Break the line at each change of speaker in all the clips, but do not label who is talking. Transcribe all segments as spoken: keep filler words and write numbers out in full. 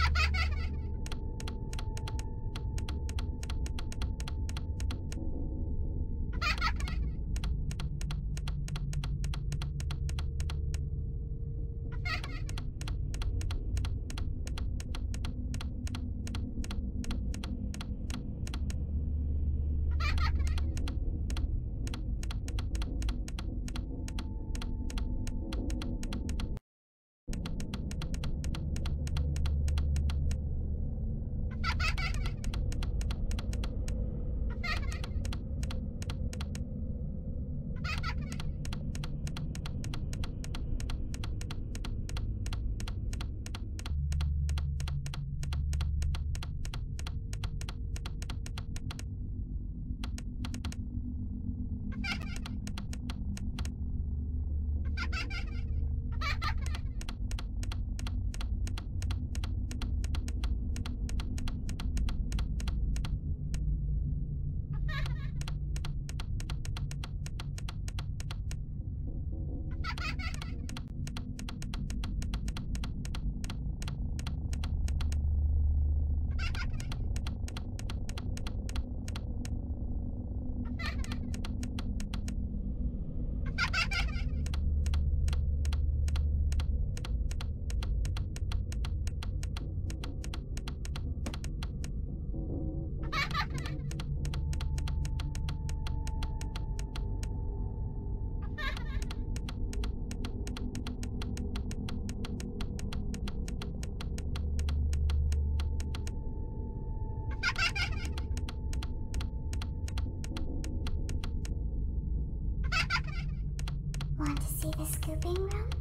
Want to see the scooping room?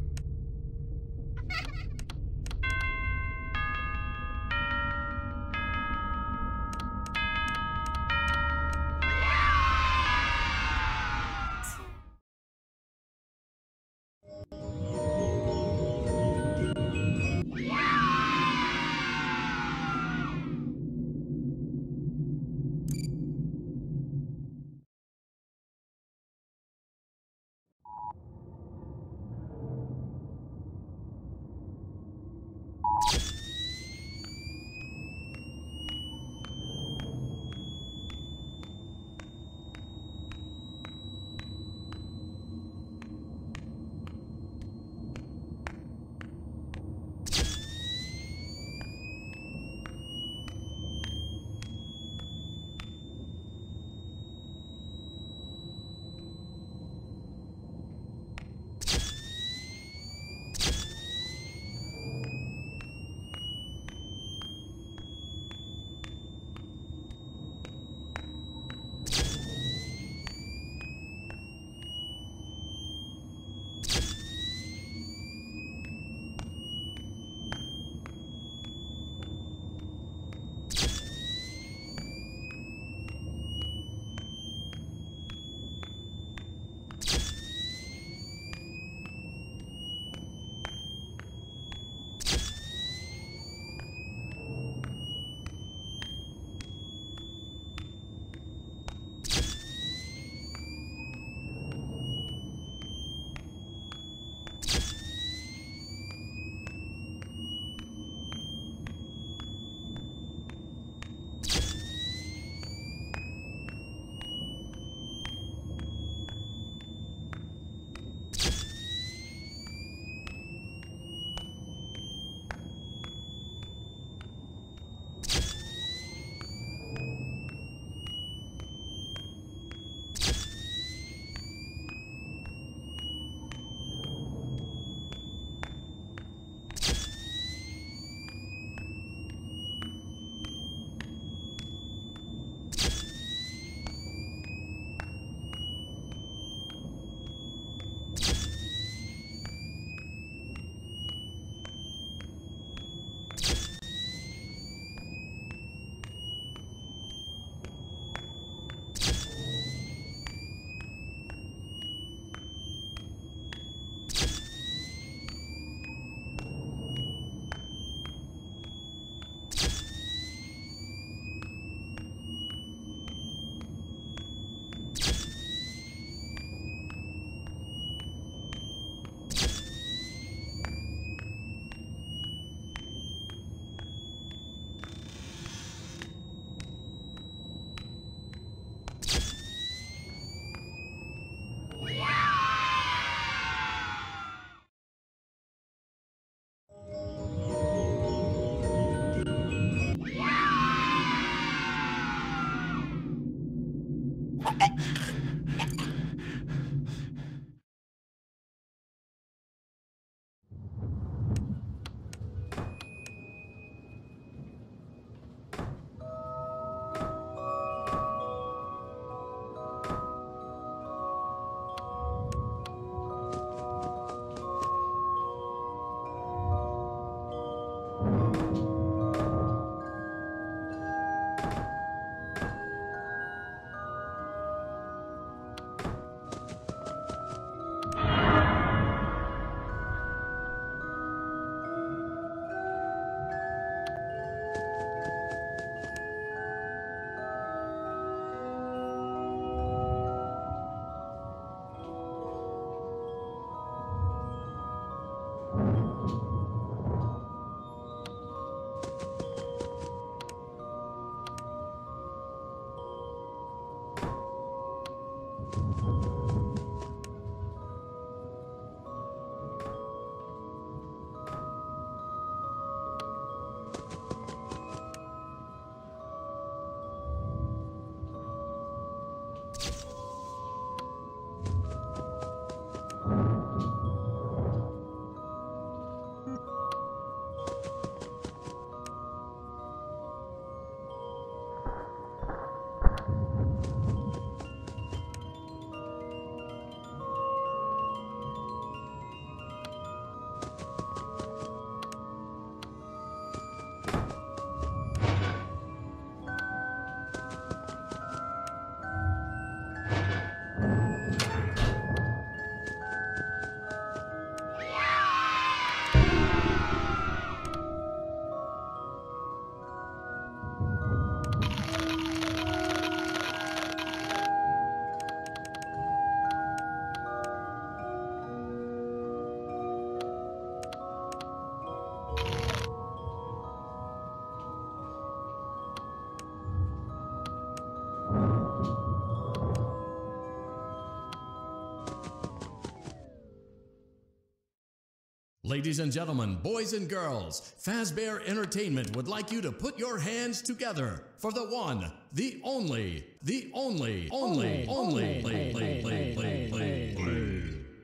Ladies and gentlemen, boys and girls, Fazbear Entertainment would like you to put your hands together for the one, the only, the only, only, only, play, play, play, play, play, play.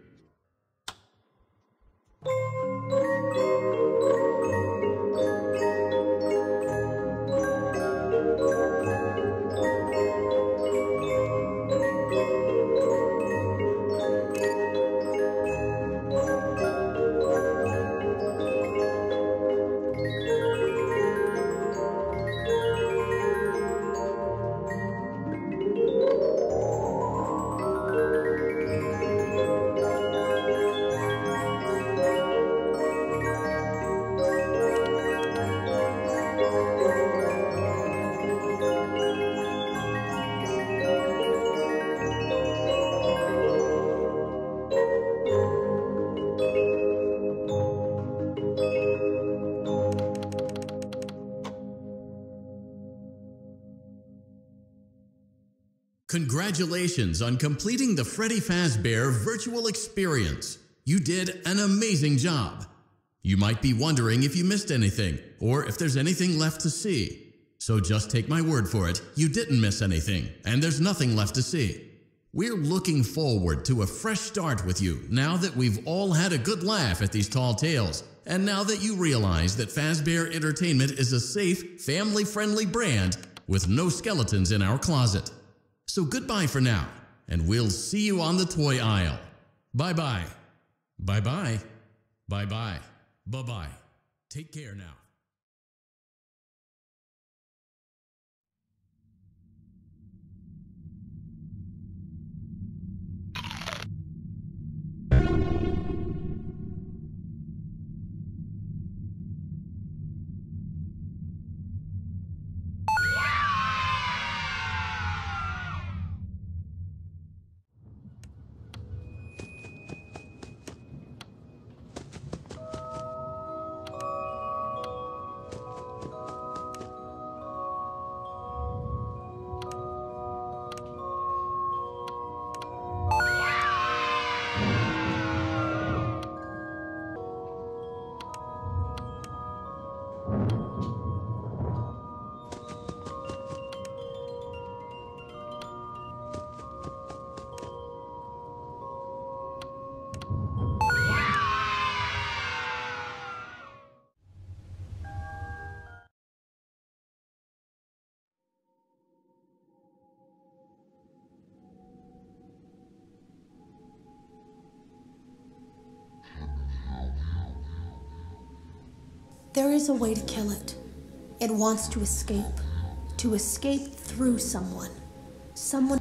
Congratulations on completing the Freddy Fazbear virtual experience. You did an amazing job. You might be wondering if you missed anything or if there's anything left to see. So just take my word for it, you didn't miss anything and there's nothing left to see. We're looking forward to a fresh start with you now that we've all had a good laugh at these tall tales and now that you realize that Fazbear Entertainment is a safe, family-friendly brand with no skeletons in our closet. So goodbye for now, and we'll see you on the toy aisle. Bye-bye. Bye-bye. Bye-bye. Bye-bye. Take care now.
There is a way to kill it. It wants to escape. To escape through someone. Someone...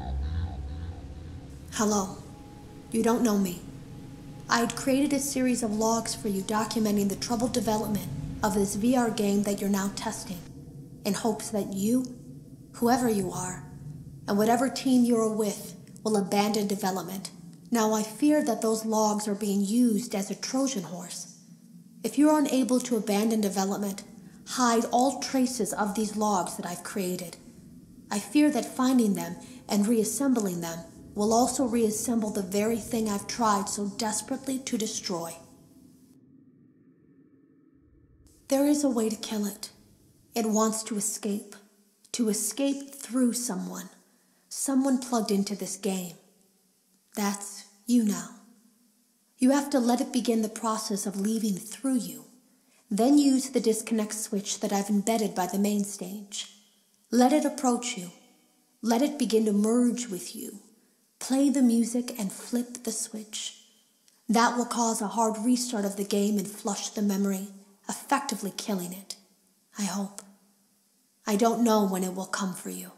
Hello. You don't know me. I had created a series of logs for you documenting the troubled development of this V R game that you're now testing, in hopes that you, whoever you are, and whatever team you're with, will abandon development. Now I fear that those logs are being used as a Trojan horse. If you are unable to abandon development, hide all traces of these logs that I've created. I fear that finding them and reassembling them will also reassemble the very thing I've tried so desperately to destroy. There is a way to kill it. It wants to escape. To escape through someone. Someone plugged into this game. That's you now. You have to let it begin the process of leaving through you. Then use the disconnect switch that I've embedded by the main stage. Let it approach you. Let it begin to merge with you. Play the music and flip the switch. That will cause a hard restart of the game and flush the memory, effectively killing it. I hope. I don't know when it will come for you.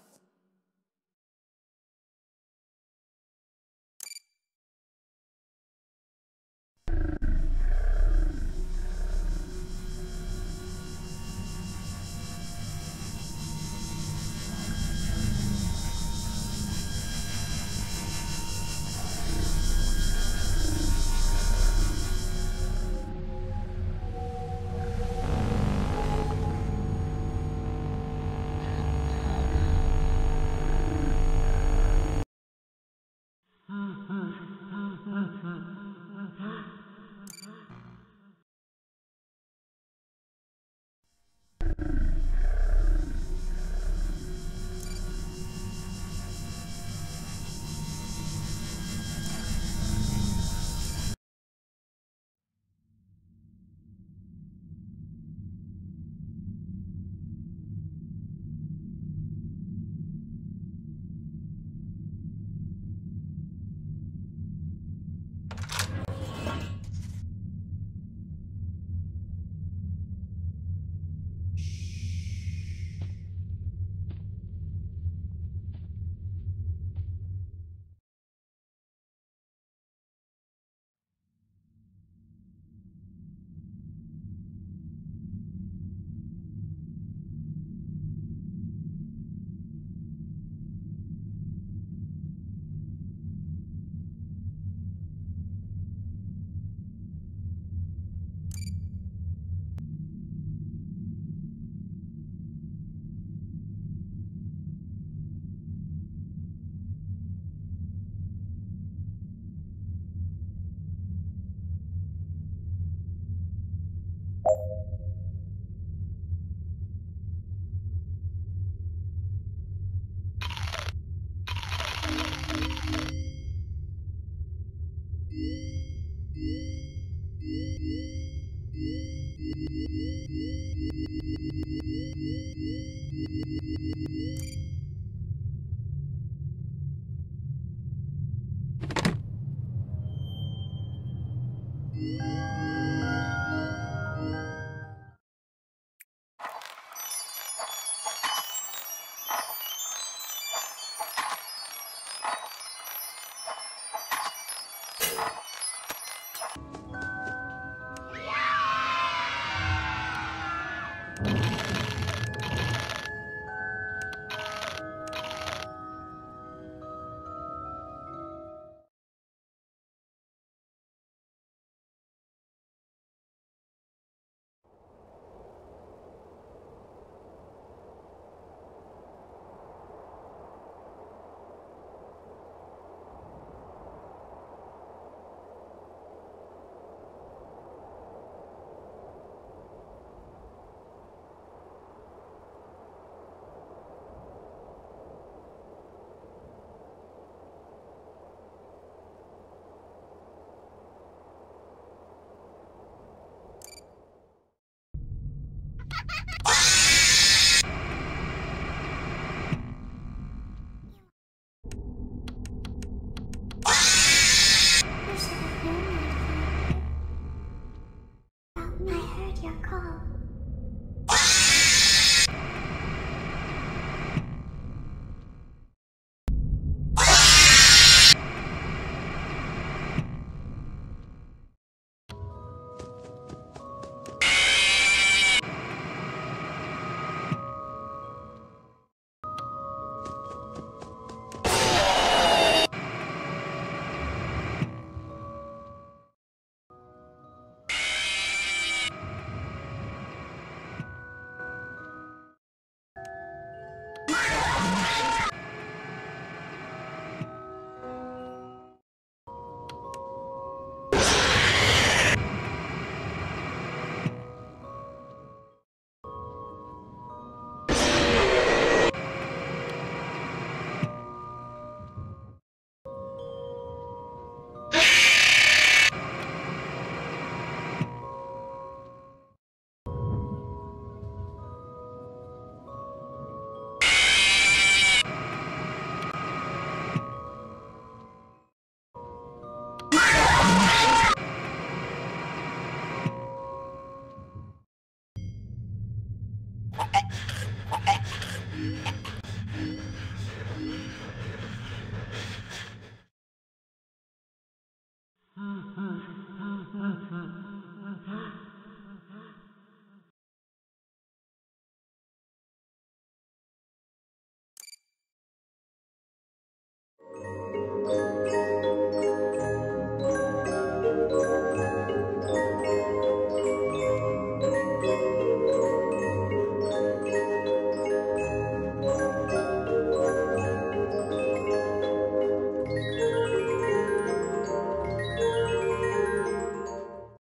respect your call.